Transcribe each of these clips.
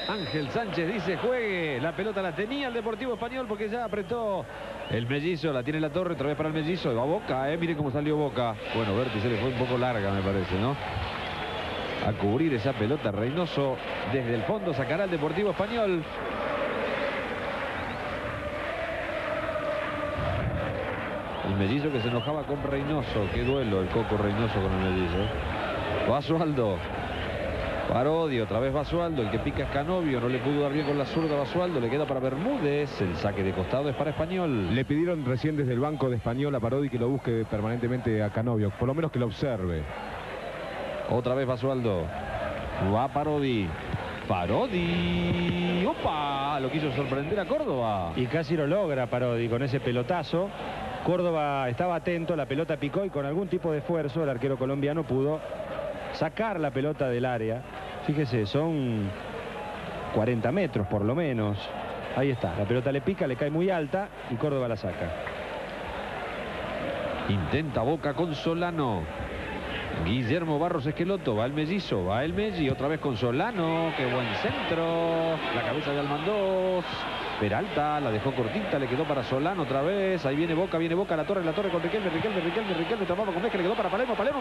Ángel Sánchez dice juegue. La pelota la tenía el Deportivo Español porque ya apretó el Mellizo. La tiene la Torre, otra vez para el Mellizo. Va a Boca, miren cómo salió Boca. Bueno, Berti se le fue un poco larga, me parece, ¿no? A cubrir esa pelota Reynoso. Desde el fondo sacará el Deportivo Español. El Mellizo que se enojaba con Reynoso. Qué duelo el Coco Reynoso con el Mellizo. Basualdo. Parodi, otra vez Basualdo. El que pica es Canovio. No le pudo dar bien con la zurda Basualdo. Le queda para Bermúdez. El saque de costado es para Español. Le pidieron recién desde el banco de Español a Parodi que lo busque permanentemente a Canovio. Por lo menos que lo observe. Otra vez Basualdo. Va Parodi. Parodi. ¡Opa! Lo quiso sorprender a Córdoba. Y casi lo logra Parodi con ese pelotazo. Córdoba estaba atento, la pelota picó y con algún tipo de esfuerzo el arquero colombiano pudo sacar la pelota del área. Fíjese, son 40 metros por lo menos. Ahí está, la pelota le pica, le cae muy alta y Córdoba la saca. Intenta Boca con Solano. Guillermo Barros Esqueloto, va el Mellizo, va el Melli, otra vez con Solano, qué buen centro, la cabeza de Almandós, Peralta, la dejó cortita, le quedó para Solano otra vez, ahí viene Boca, la torre con Riquelme, tapaba con Vesca, le quedó para Palermo, gol.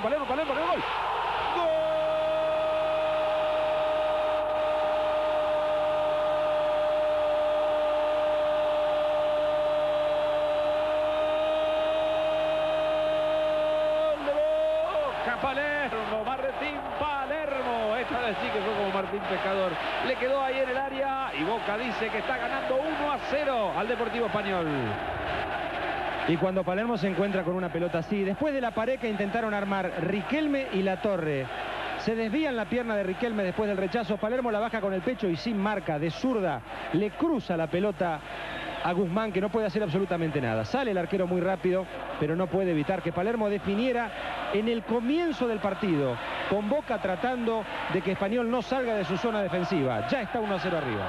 Palermo, esta vez sí que fue como Martín Pescador, le quedó ahí en el área y Boca dice que está ganando 1-0 al Deportivo Español. Y cuando Palermo se encuentra con una pelota así, después de la pared que intentaron armar Riquelme y La Torre, se desvían la pierna de Riquelme después del rechazo, Palermo la baja con el pecho y sin marca, de zurda, le cruza la pelota a Guzmán, que no puede hacer absolutamente nada. Sale el arquero muy rápido, pero no puede evitar que Palermo definiera en el comienzo del partido, con Boca tratando de que Español no salga de su zona defensiva. Ya está 1-0 arriba.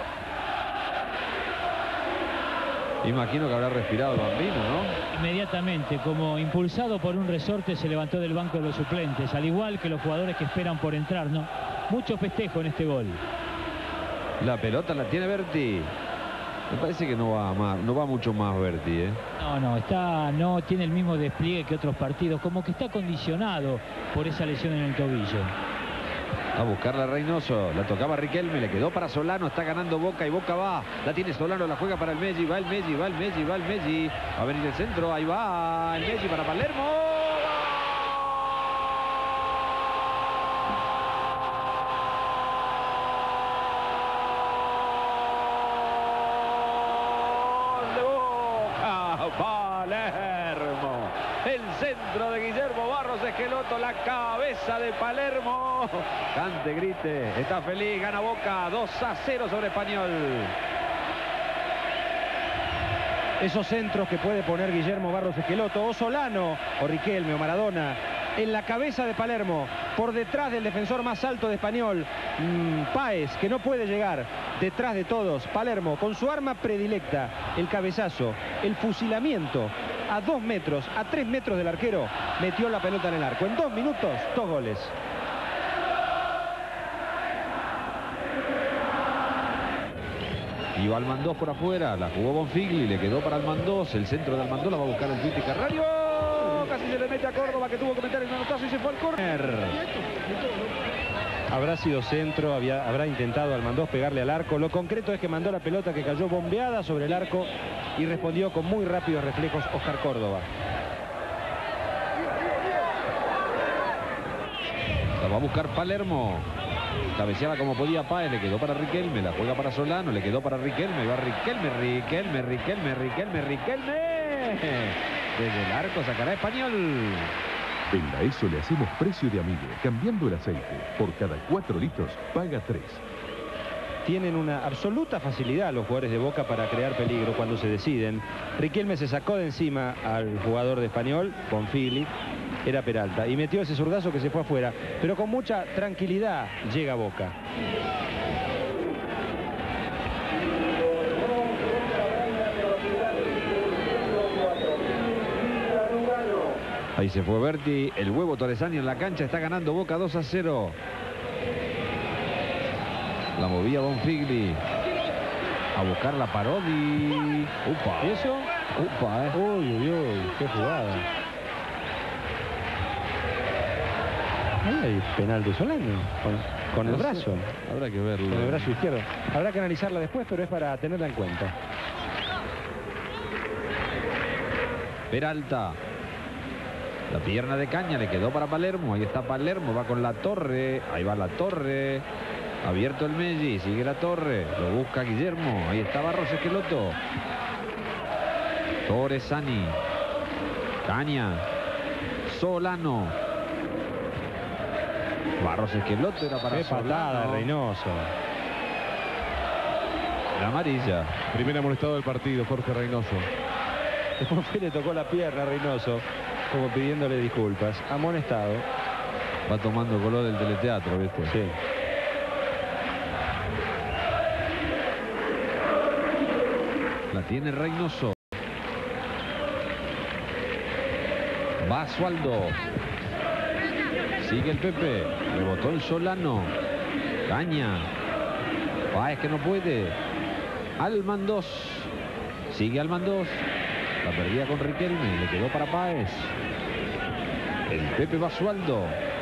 Imagino que habrá respirado el Bambino, ¿no? Inmediatamente, como impulsado por un resorte, se levantó del banco de los suplentes, al igual que los jugadores que esperan por entrar, ¿no? Mucho festejo en este gol. La pelota la tiene Berti. Me parece que no va mucho más Berti, ¿eh? No tiene el mismo despliegue que otros partidos, como que está condicionado por esa lesión en el tobillo. A buscarla Reynoso, la tocaba Riquelme, le quedó para Solano, está ganando Boca y Boca va. La tiene Solano, la juega para el Melli, va el Melli. Va a venir el centro, ahí va el Melli para Palermo. Palermo, el centro de Guillermo Barros Esqueloto, la cabeza de Palermo, cante, grite, está feliz, gana Boca, 2-0 sobre Español. Esos centros que puede poner Guillermo Barros Esqueloto, o Solano, o Riquelme, o Maradona, en la cabeza de Palermo, por detrás del defensor más alto de Español, Páez, que no puede llegar, detrás de todos, Palermo, con su arma predilecta, el cabezazo, el fusilamiento, a 2 metros, a 3 metros del arquero, metió la pelota en el arco. En 2 minutos, 2 goles. Iba Almandós por afuera, la jugó Bonfigli, le quedó para Almandós, el centro de Almandós la va a buscar el Piti Carrario. Casi se le mete a Córdoba, que tuvo que meter el manotazo y se fue al córner. Habrá sido centro, habrá intentado Almandós pegarle al arco. Lo concreto es que mandó la pelota que cayó bombeada sobre el arco y respondió con muy rápidos reflejos Oscar Córdoba. La va a buscar Palermo. Cabeceaba como podía Páez, le quedó para Riquelme, la juega para Solano, le quedó para Riquelme, va Riquelme. Desde el arco sacará Español. En la ESO le hacemos precio de amigo, cambiando el aceite. Por cada 4 litros, paga 3. Tienen una absoluta facilidad los jugadores de Boca para crear peligro cuando se deciden. Riquelme se sacó de encima al jugador de Español, Bonfigli, era Peralta, y metió ese zurdazo que se fue afuera, pero con mucha tranquilidad llega Boca. Ahí se fue Berti, el huevo Torresani en la cancha, está ganando Boca 2-0. La movía Bonfigli. A buscar la Parodi. Upa. ¿Y eso? Upa, Uy, uy, uy, qué jugada. Ahí hay penal de Solano, con el No sé, brazo. habrá que verlo. Con el brazo izquierdo. Habrá que analizarla después, pero es para tenerla en cuenta. Peralta. La pierna de Caña le quedó para Palermo. Ahí está Palermo, va con la Torre. Ahí va la Torre. Abierto el Messi, sigue la Torre. Lo busca Guillermo. Ahí está Barros Esqueloto. Torresani. Caña. Solano. Barros Esqueloto era para Qué patada de Solano. Reynoso. La amarilla. Primer amonestado del partido, Jorge Reynoso. Después fue y le tocó la pierna a Reynoso, como pidiéndole disculpas. Amonestado. Va tomando color del teleteatro, ¿viste? Sí. La tiene Reynoso. Basualdo. Sigue el Pepe. Rebotó el Solano. Caña. Es que no puede. Almandós. Sigue Almandós. La perdía con Riquelme. Le quedó para Páez. El Pepe Basualdo.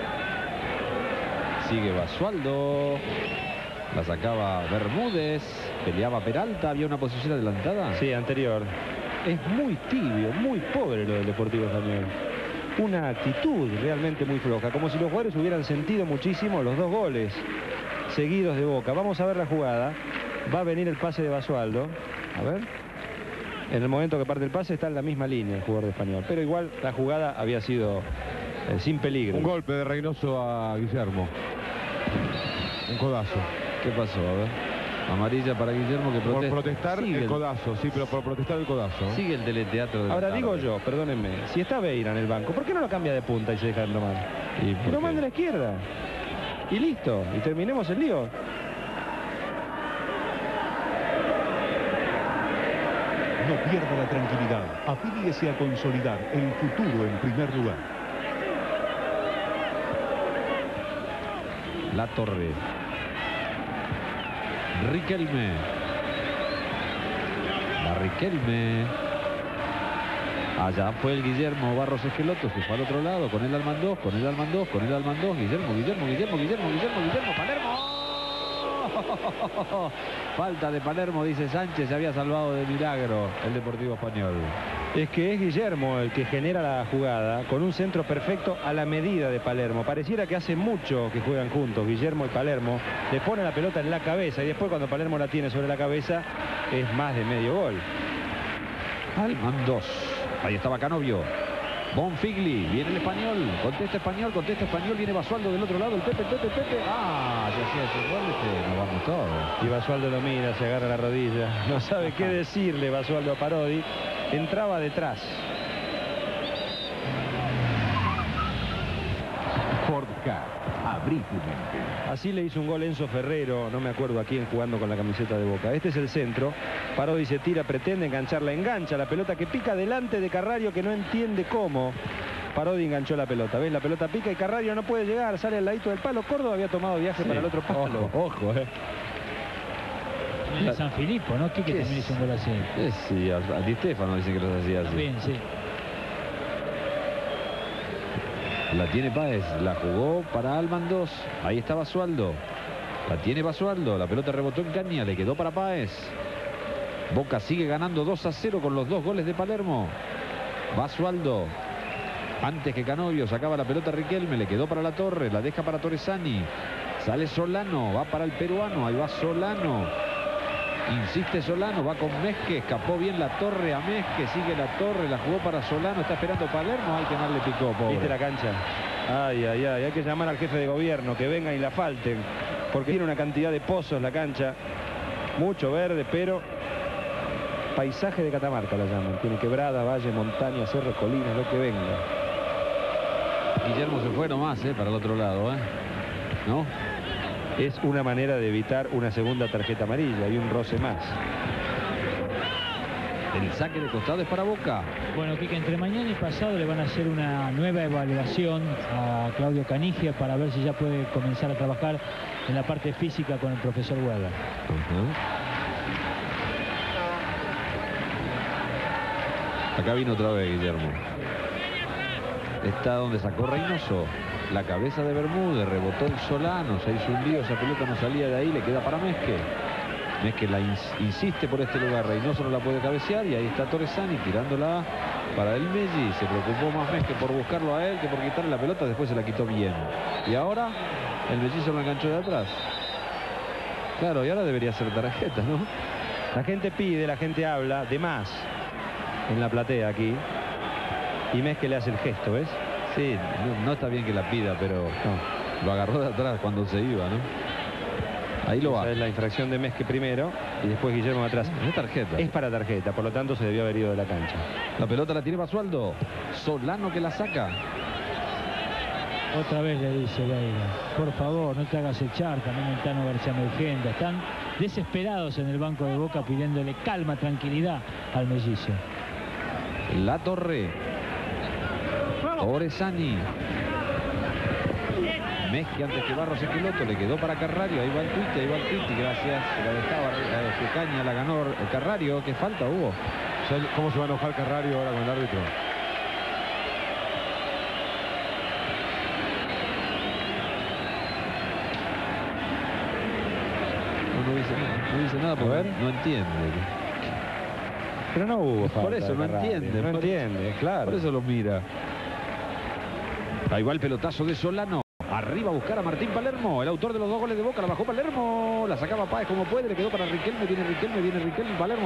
Sigue Basualdo. La sacaba Bermúdez. Peleaba Peralta. Había una posición adelantada. Sí, anterior. Es muy tibio, muy pobre lo del Deportivo Español. Una actitud realmente muy floja, como si los jugadores hubieran sentido muchísimo los dos goles seguidos de Boca. Vamos a ver la jugada. Va a venir el pase de Basualdo. A ver. En el momento que parte el pase está en la misma línea el jugador de Español. Pero igual la jugada había sido sin peligro. Un golpe de Reynoso a Guillermo. Un codazo. ¿Qué pasó? A ver. Amarilla para Guillermo que Por protesta. protestar Sigue el codazo, sí, pero por protestar el codazo. Sigue el teleteatro de la Ahora tarde. digo yo, perdónenme, si está Beira en el banco, ¿por qué no lo cambia de punta y se deja nomás? Y Y porque- lo manda a la izquierda. Y listo, y terminemos el lío. No pierda la tranquilidad. Afíliese a consolidar el futuro en primer lugar. La Torre. Riquelme. La Riquelme. Allá fue el Guillermo Barros Esqueloto, se fue al otro lado, con el Almandós, con el Almandós, con el Almandós, Guillermo, Palermo. Falta de Palermo, dice Sánchez, se había salvado de milagro el Deportivo Español. Es que es Guillermo el que genera la jugada con un centro perfecto a la medida de Palermo. Pareciera que hace mucho que juegan juntos, Guillermo y Palermo. Le pone la pelota en la cabeza y después cuando Palermo la tiene sobre la cabeza es más de medio gol. Almandós. Ahí estaba Canovio. Bonfigli, viene el Español, contesta Español, viene Basualdo del otro lado, el Pepe. Ah, se hacía ese gol, nos vamos todos. Y Basualdo lo mira, se agarra la rodilla. No sabe qué decirle Basualdo a Parodi. Entraba detrás. Ford Car, abrí tu mente. Así le hizo un gol Enzo Ferrero, no me acuerdo a quién, jugando con la camiseta de Boca. Este es el centro. Parodi se tira, pretende engancharla, engancha la pelota que pica delante de Carrario, que no entiende cómo. Parodi enganchó la pelota. ¿Ves? La pelota pica y Carrario no puede llegar, sale al ladito del palo. Córdoba había tomado viaje para el otro palo. Ojo. En San Filipo, ¿no? ¿Qué también hizo un gol así? Sí, a Di Stefano dicen que los hacía así. También, sí. La tiene Páez, la jugó para Almandós. Ahí está Basualdo. La tiene Basualdo, la pelota rebotó en Caña, le quedó para Páez. Boca sigue ganando 2-0 con los dos goles de Palermo. Basualdo. Antes que Canovio sacaba la pelota Riquelme, le quedó para la Torre, la deja para Torresani. Sale Solano, va para el peruano, ahí va Solano. Insiste Solano, va con Mezque, escapó bien la Torre a Mezque, sigue la Torre, la jugó para Solano, está esperando Palermo, ay que mal le picó, pobre. ¿Viste la cancha? Ay, ay, ay, hay que llamar al jefe de gobierno que venga y la falten, porque tiene una cantidad de pozos la cancha, mucho verde, pero paisaje de Catamarca la llaman. Tiene quebrada, valle, montaña, cerro, colinas, lo que venga. Guillermo se fue nomás, para el otro lado, ¿no? Es una manera de evitar una segunda tarjeta amarilla y un roce más. El saque de costado es para Boca. Bueno, que entre mañana y pasado le van a hacer una nueva evaluación a Claudio Canigia para ver si ya puede comenzar a trabajar en la parte física con el profesor Weber. Acá vino otra vez Guillermo. Está donde sacó Reynoso. La cabeza de Bermúdez, rebotó el Solano, se hizo un lío, esa pelota no salía de ahí, le queda para Mesque. Mesque la insiste por este lugar, Reynoso no la puede cabecear y ahí está Torresani tirándola para el Messi. Se preocupó más Mesque por buscarlo a él que por quitarle la pelota, después se la quitó bien. Y ahora el Messi se lo enganchó de atrás. Claro, y ahora debería ser tarjeta, ¿no? La gente pide, la gente habla, de más en la platea aquí. Y Mesque le hace el gesto, ¿ves? Sí, no está bien que la pida, pero lo agarró de atrás cuando se iba, ¿no? Ahí lo va. Esa es la infracción de Mesque primero y después Guillermo de atrás. Es tarjeta. Es para tarjeta, por lo tanto se debió haber ido de la cancha. La pelota la tiene Basualdo. Solano que la saca. Otra vez le dice Leiva, por favor, no te hagas echar, también el Tano García Melgenda. Están desesperados en el banco de Boca pidiéndole calma, tranquilidad al mellizo. La Torre. Torresani. Mesque antes que Barros Esqueloto, le quedó para Carrario, ahí va el tuite, gracias, la dejaba Caña, la ganó Carrario. ¿Qué falta hubo? ¿Cómo se va a enojar Carrario ahora con el árbitro? No dice nada porque no entiende. Pero no hubo falta. Por eso no entiende. No entiende, claro. Por eso lo mira. Ahí va el pelotazo de Solano. Arriba a buscar a Martín Palermo, el autor de los 2 goles de Boca. La bajó Palermo, la sacaba Páez como puede, le quedó para Riquelme, viene Riquelme, Palermo.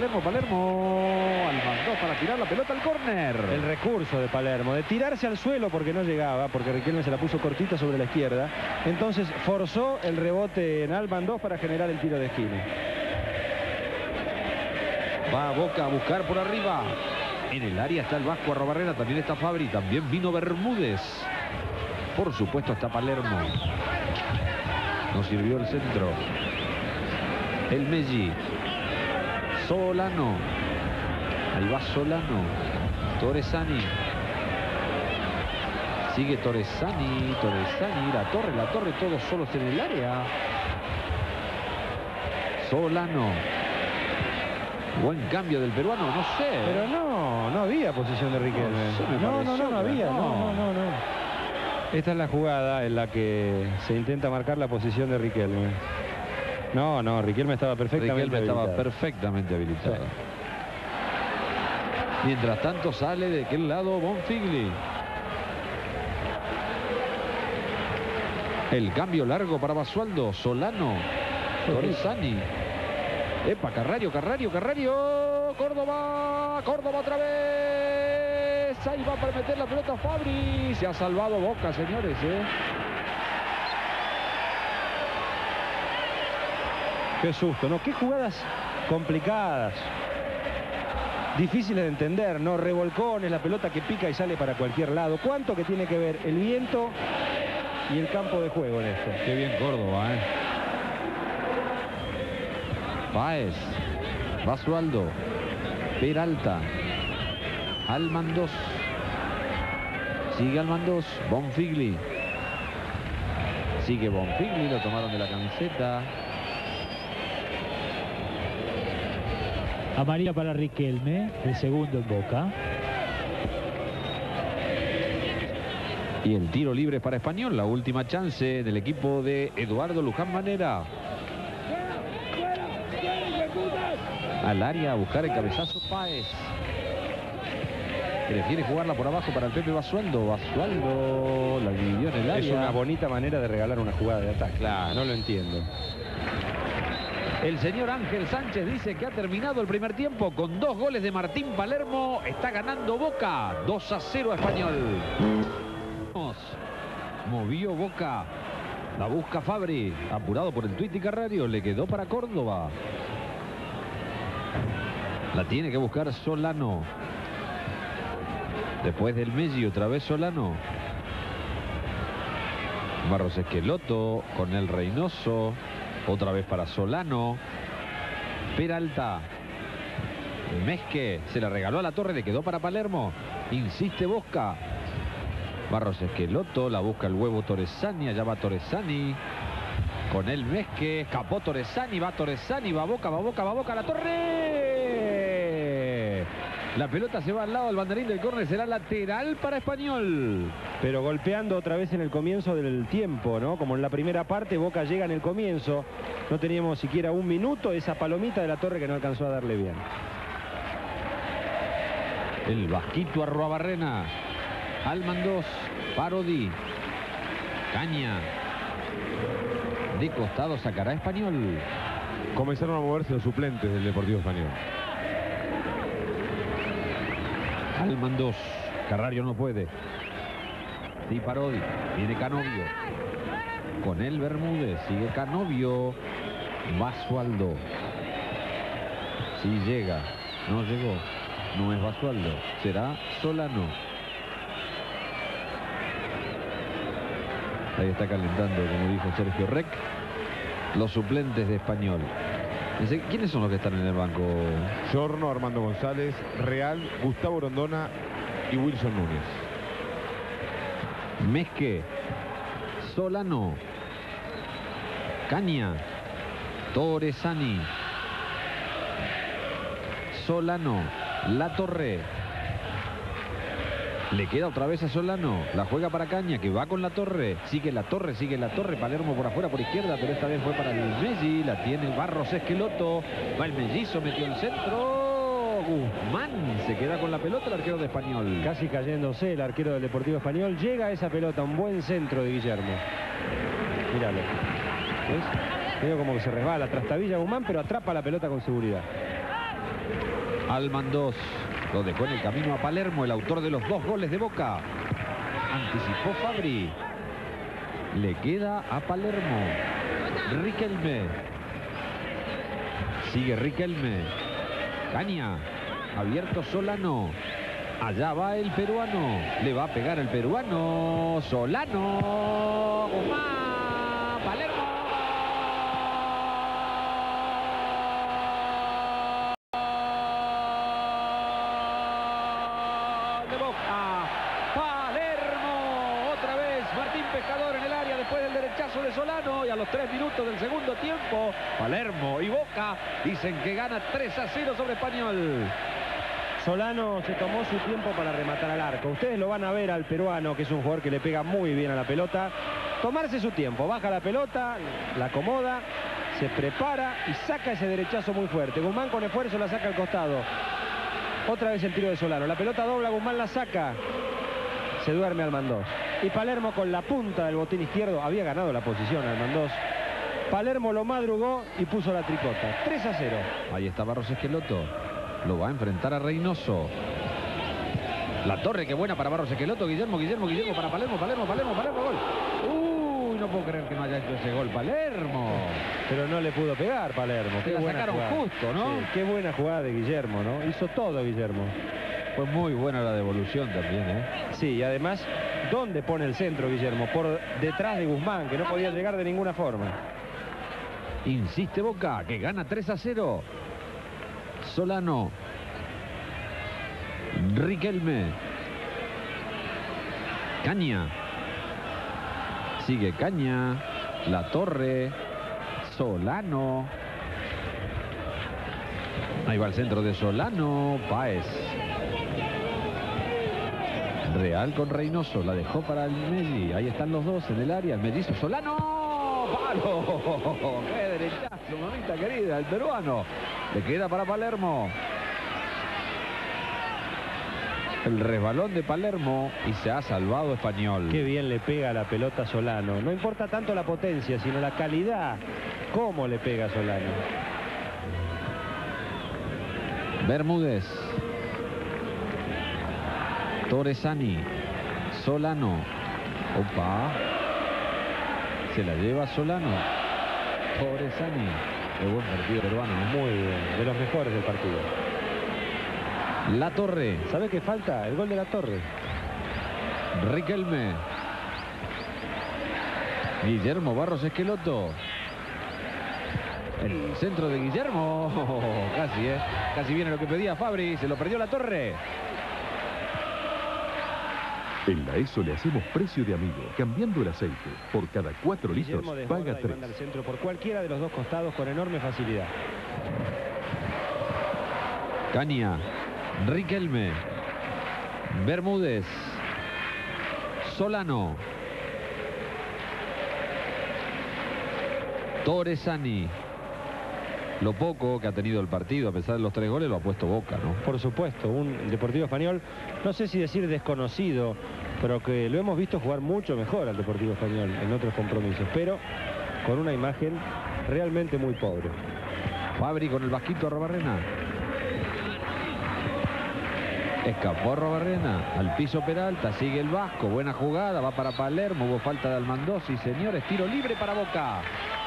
Almanzó para tirar la pelota al córner. El recurso de Palermo, de tirarse al suelo porque no llegaba, porque Riquelme se la puso cortita sobre la izquierda. Entonces forzó el rebote en Alban 2 para generar el tiro de esquina. Va a Boca a buscar por arriba. En el área está el Vasco Arrobarrena, también está Fabri, también vino Bermúdez. Por supuesto está Palermo. No sirvió el centro. El Messi. Solano. Ahí va Solano. Torresani. Sigue Torresani. La torre, todos solos en el área. Solano. Buen cambio del peruano, no sé. Pero no había posición de Riquelme. No había. Esta es la jugada en la que se intenta marcar la posición de Riquelme. No, Riquelme estaba perfectamente habilitado. Sí. Mientras tanto sale de aquel lado Bonfigli. El cambio largo para Basualdo. Solano. Torresani. Epa, Carrario. Córdoba otra vez. Ahí va para meter la pelota Fabri. Se ha salvado Boca, señores. Qué susto, ¿no? Qué jugadas complicadas. Difíciles de entender, ¿no? Revolcones, la pelota que pica y sale para cualquier lado. ¿Cuánto que tiene que ver el viento y el campo de juego en esto? Qué bien Córdoba, Páez. Basualdo. Peralta. Alman 2. Sigue Alman 2. Bonfigli. Sigue Bonfigli. Lo tomaron de la camiseta. Amarilla para Riquelme. El segundo en Boca. Y el tiro libre para Español. La última chance del equipo de Eduardo Luján Manera. Al área a buscar el cabezazo Páez. Prefiere jugarla por abajo para el Pepe Basualdo. Basualdo la dividió en el área. Es una bonita manera de regalar una jugada de ataque. Claro. No lo entiendo. El señor Ángel Sánchez dice que ha terminado el primer tiempo con 2 goles de Martín Palermo. Está ganando Boca. 2-0 a Español. Movió Boca. La busca Fabri. Apurado por el Tuiti Carrario. Le quedó para Córdoba. La tiene que buscar Solano. Después del Messi otra vez Solano. Barros Esqueloto con el Reynoso. Otra vez para Solano. Peralta. Mesque se la regaló a la Torre, le quedó para Palermo. Insiste Bosca. Barros Esqueloto, la busca el huevo Torresani, allá va Torresani. Con el Mesque, escapó Torresani, va Boca, la Torre. La pelota se va al lado del banderín del córner, será lateral para Español. Pero golpeando otra vez en el comienzo del tiempo, ¿no? Como en la primera parte, Boca llega en el comienzo. No teníamos siquiera un minuto, esa palomita de la Torre que no alcanzó a darle bien. El Vasquito Arruabarrena. Almandós, Parodi, Caña. De costado sacará Español. Comenzaron a moverse los suplentes del Deportivo Español. Almandós, Carrario no puede. Sí, Parodi, viene Canovio. Con él Bermúdez, sigue Canovio. Basualdo. Sí llega, no llegó. No es Basualdo, será Solano. Ahí está calentando, como dijo Sergio Rec, los suplentes de Español. ¿Quiénes son los que están en el banco? Giorno, Armando González, Real, Gustavo Rondona y Wilson Núñez. Mesque, Solano, Caña, Torresani, Solano, La Torre. Le queda otra vez a Solano, la juega para Caña, que va con La Torre, sigue La Torre, Palermo por afuera, por izquierda, pero esta vez fue para el Messi, la tiene Barros Esqueloto, va el mellizo, metió el centro, Guzmán se queda con la pelota, el arquero de Español. Casi cayéndose el arquero del Deportivo Español, llega a esa pelota, un buen centro de Guillermo. Míralo, ¿ves? Veo como que se resbala, trastabilla Guzmán, pero atrapa la pelota con seguridad. Almandós lo dejó en el camino a Palermo, el autor de los 2 goles de Boca. Anticipó Fabri. Le queda a Palermo. Riquelme. Sigue Riquelme. Caña. Abierto Solano. Allá va el peruano. Le va a pegar el peruano. Solano. Guzmán. Palermo. De Solano, y a los 3 minutos del segundo tiempo, Palermo y Boca dicen que gana 3-0 sobre Español. Solano se tomó su tiempo para rematar al arco. Ustedes lo van a ver al peruano, que es un jugador que le pega muy bien a la pelota. Tomarse su tiempo, baja la pelota, la acomoda, se prepara y saca ese derechazo muy fuerte. Guzmán con esfuerzo la saca al costado. Otra vez el tiro de Solano. La pelota dobla, Guzmán la saca. Se duerme Almandós. Y Palermo con la punta del botín izquierdo había ganado la posición Almandós. Palermo lo madrugó y puso la tricota. 3-0. Ahí está Barros Esqueloto. Lo va a enfrentar a Reynoso. La Torre, qué buena para Barros Esqueloto. Guillermo para Palermo, gol. Uy, no puedo creer que no haya hecho ese gol Palermo. Pero no le pudo pegar Palermo. Se la sacaron justo, ¿no? Sí, qué buena jugada de Guillermo, ¿no? Hizo todo Guillermo. Fue muy buena la devolución también, ¿eh? Sí, y además, ¿dónde pone el centro Guillermo? Por detrás de Guzmán, que no podía llegar de ninguna forma. Insiste Boca, que gana 3-0. Solano. Riquelme. Caña. Sigue Caña. La Torre. Solano. Ahí va el centro de Solano. Páez. Real con Reynoso, la dejó para el Messi. Ahí están los dos en el área. El mellizo Solano. ¡Palo! ¡Qué derechazo, mamita querida! El peruano. Le queda para Palermo. El resbalón de Palermo y se ha salvado Español. Qué bien le pega la pelota a Solano. No importa tanto la potencia, sino la calidad. ¿Cómo le pega a Solano? Bermúdez. Torresani. Solano. Opa. Se la lleva Solano. Torresani. Qué buen partido peruano. Muy bien. De los mejores del partido. La Torre. ¿Sabe qué falta? El gol de La Torre. Riquelme. Guillermo Barros Esqueloto. El centro de Guillermo. Casi, casi viene lo que pedía Fabri. Se lo perdió la Torre. En la ESO le hacemos precio de amigo. Cambiando el aceite. Por cada 4 litros, Guillermo desborda paga y 3. manda al centro por cualquiera de los dos costados con enorme facilidad. Caña. Riquelme. Bermúdez. Solano. Torresani. Lo poco que ha tenido el partido, a pesar de los 3 goles, lo ha puesto Boca, ¿no? Por supuesto, un Deportivo Español, no sé si decir desconocido, pero que lo hemos visto jugar mucho mejor al Deportivo Español en otros compromisos, pero con una imagen realmente muy pobre. Fabri con el vasquito a Robarrena. Escapó Robarrena, al piso Peralta, sigue el vasco, buena jugada, va para Palermo, hubo falta de Almandós, sí señores, tiro libre para Boca.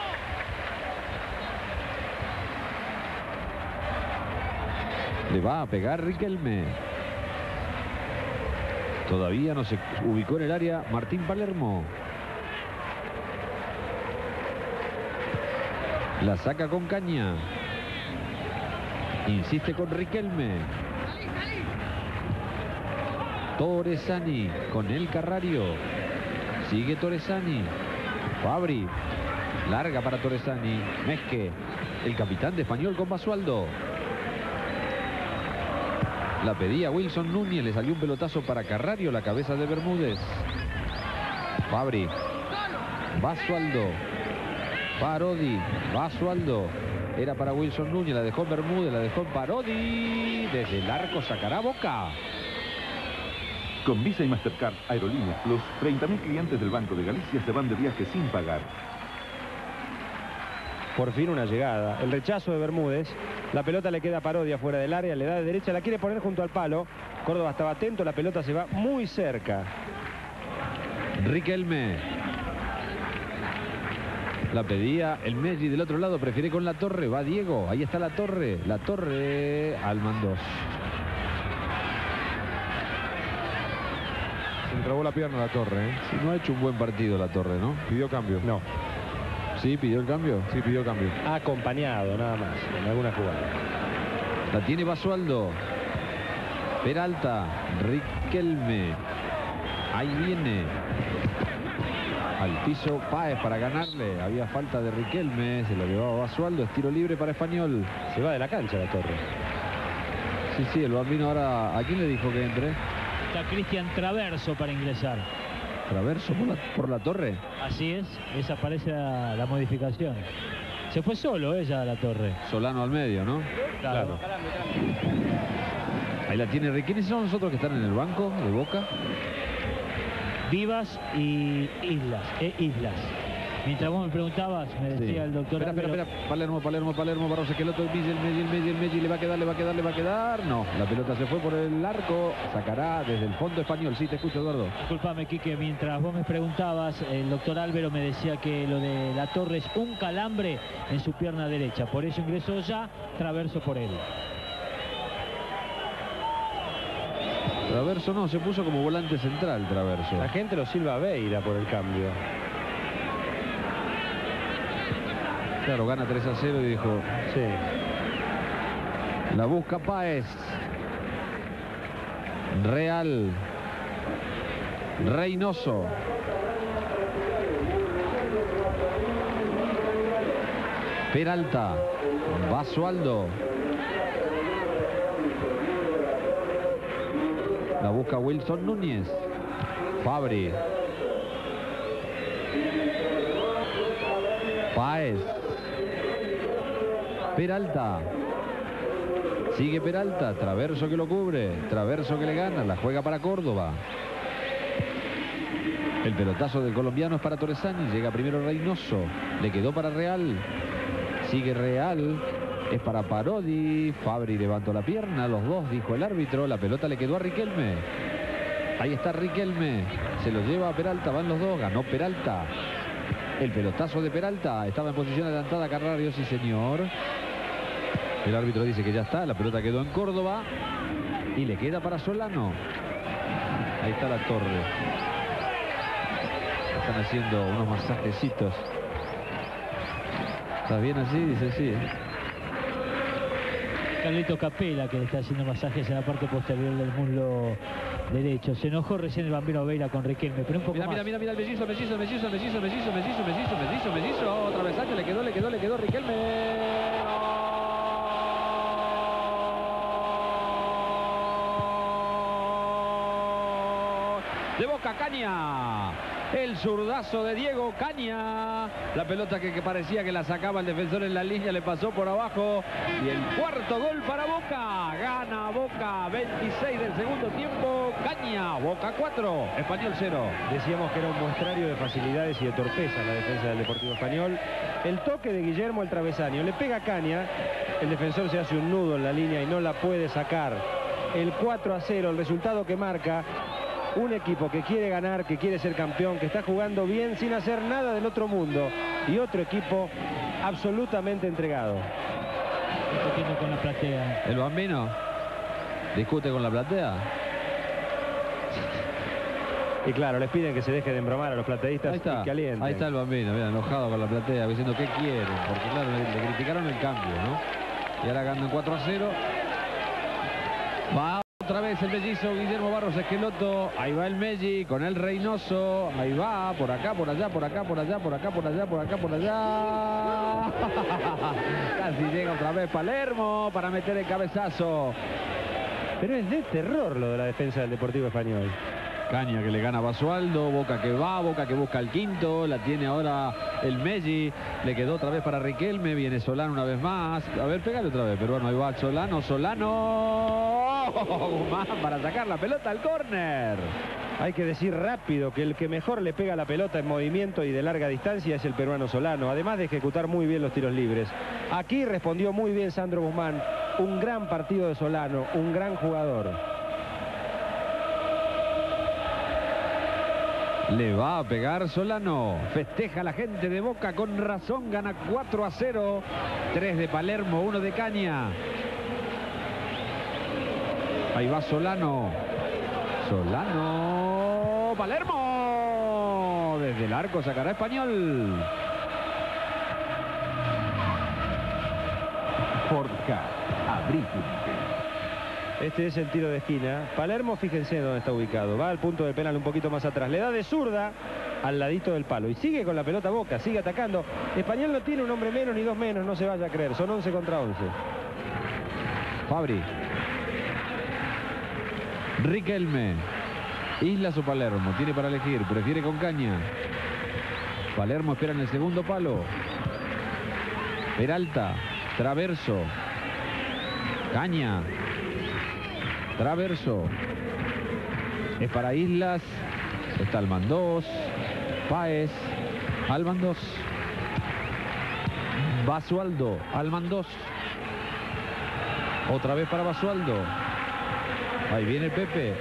Le va a pegar Riquelme. Todavía no se ubicó en el área Martín Palermo. La saca con Caña. Insiste con Riquelme. Torresani con el Carrario. Sigue Torresani. Fabri. Larga para Torresani. Mezque. El capitán de Español con Basualdo. La pedía Wilson Núñez, le salió un pelotazo para Carrario, la cabeza de Bermúdez. Fabri. Basualdo. Parodi. Basualdo. Era para Wilson Núñez, la dejó Bermúdez, la dejó Parodi. Desde el arco sacará Boca. Con Visa y Mastercard Aerolíneas Plus, 30.000 clientes del Banco de Galicia se van de viaje sin pagar. Por fin una llegada. El rechazo de Bermúdez. La pelota le queda a Parodi afuera del área. Le da de derecha. La quiere poner junto al palo. Córdoba estaba atento. La pelota se va muy cerca. Riquelme. La pedía el Messi del otro lado. Prefiere con la Torre. Va Diego. Ahí está la Torre. La Torre. Almandós. Se entrabó la pierna a la Torre, ¿eh? Sí, no ha hecho un buen partido la Torre, ¿no? Pidió cambio. No. ¿Sí? ¿Pidió el cambio? Sí, pidió cambio. Acompañado nada más en alguna jugada. La tiene Basualdo. Peralta. Riquelme. Ahí viene. Al piso Páez para ganarle. Había falta de Riquelme. Se lo llevaba Basualdo. Es tiro libre para Español. Se va de la cancha la Torre. Sí, el bambino ahora. ¿A quién le dijo que entre? Está Cristian Traverso para ingresar. Traverso por la Torre. Así es, esa parece la modificación. Se fue solo ella a la Torre. Solano al medio, ¿no? Claro. Ahí la tiene Riquelme. ¿Quiénes son los otros que están en el banco de Boca? Vivas y Islas. Mientras vos me preguntabas, me decía el doctor. Espera. Palermo, Barros Esqueloto, el Messi, le va a quedar. No, la pelota se fue por el arco. Sacará desde el fondo Español. Sí, te escucho, Eduardo. Disculpame, Quique, mientras vos me preguntabas, el doctor Álvaro me decía que lo de la Torre es un calambre en su pierna derecha. Por eso ingresó ya Traverso por él. Traverso no, se puso como volante central Traverso. La gente lo silba a Beira por el cambio. Claro, gana 3-0 y dijo... Sí. La busca Páez. Real. Reynoso. Peralta. Basualdo. La busca Wilson Núñez. Fabri. Páez. Peralta. Sigue Peralta. Traverso que lo cubre. Traverso que le gana. La juega para Córdoba. El pelotazo del colombiano es para Torresani. Llega primero Reynoso. Le quedó para Real. Sigue Real. Es para Parodi. Fabri levantó la pierna. Los dos, dijo el árbitro. La pelota le quedó a Riquelme. Ahí está Riquelme. Se lo lleva a Peralta. Van los dos. Ganó Peralta. El pelotazo de Peralta. Estaba en posición adelantada Carrario. Sí, señor. El árbitro dice que ya está. La pelota quedó en Córdoba. Y le queda para Solano. Ahí está la Torre. Están haciendo unos masajecitos. ¿Estás bien así? Dice sí. Carlito Capela, que le está haciendo masajes en la parte posterior del muslo derecho. Se enojó recién el Bambino Veira con Riquelme, pero un poco Mira, más. mira, el mellizo. Otra vez le quedó Riquelme. De Boca, Caña. El zurdazo de Diego Caña. La pelota que parecía que la sacaba el defensor en la línea, le pasó por abajo. Y el cuarto gol para Boca. Gana Boca, 26 del segundo tiempo. Caña, Boca 4, Español 0. Decíamos que era un muestrario de facilidades y de torpeza en la defensa del Deportivo Español. El toque de Guillermo el travesaño. Le pega a Caña. El defensor se hace un nudo en la línea y no la puede sacar. El 4-0, el resultado que marca un equipo que quiere ganar, que quiere ser campeón, que está jugando bien sin hacer nada del otro mundo, y otro equipo absolutamente entregado. Discutiendo con la platea. El Bambino discute con la platea. Y claro, les piden que se dejen de embromar a los plateístas y que alienten. Ahí está el Bambino, mira, enojado con la platea, diciendo qué quieren, porque claro, le criticaron el cambio, ¿no? Y ahora ganan 4-0. Va otra vez el mellizo Guillermo Barros Esqueloto. Ahí va el Melli con el Reynoso. Ahí va, por acá, por allá, por acá, por allá, por acá, por allá, por acá, por allá. Casi llega otra vez Palermo para meter el cabezazo. Pero es de terror lo de la defensa del Deportivo Español. Caña que le gana a Basualdo, Boca que va, Boca que busca el quinto, la tiene ahora el Melli, le quedó otra vez para Riquelme, viene Solano una vez más, a ver, pégale otra vez, pero bueno, ahí va Solano, Guzmán para sacar la pelota al córner. Hay que decir rápido que el que mejor le pega la pelota en movimiento y de larga distancia es el peruano Solano, además de ejecutar muy bien los tiros libres. Aquí respondió muy bien Sandro Guzmán, un gran partido de Solano, un gran jugador. Le va a pegar Solano. Festeja la gente de Boca con razón. Gana 4-0. 3 de Palermo, 1 de Caña. Ahí va Solano. Solano. Palermo. Desde el arco sacará Español. Fordcat, abrí tu mente. Este es el tiro de esquina. Palermo, fíjense dónde está ubicado. Va al punto del penal un poquito más atrás. Le da de zurda al ladito del palo. Y sigue con la pelota Boca, sigue atacando. Español no tiene un hombre menos ni dos menos, no se vaya a creer. Son 11 contra 11. Fabri. Riquelme. Islas o Palermo. Tiene para elegir. Prefiere con Caña. Palermo espera en el segundo palo. Peralta. Traverso. Caña. Traverso. Es para Islas. Está Almandós. Páez. Almandós. Basualdo. Almandós. Otra vez para Basualdo. Ahí viene Pepe.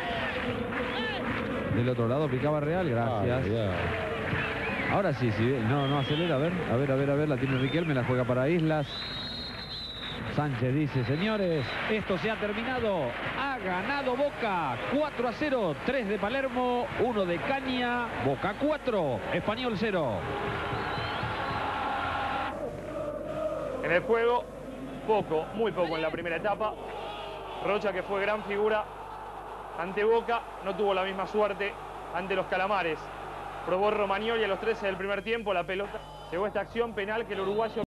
Del otro lado picaba Real. Gracias. Ahora sí, sí. No acelera. A ver. La tiene Riquelme. La juega para Islas. Sánchez dice, señores, esto se ha terminado. Ha ganado Boca 4-0. 3 de Palermo, 1 de Caña. Boca 4, Español 0. En el juego, poco, muy poco en la primera etapa. Rocha, que fue gran figura ante Boca, no tuvo la misma suerte ante los Calamares. Probó Romagnoli a los 13 del primer tiempo, la pelota. Llegó esta acción penal que el uruguayo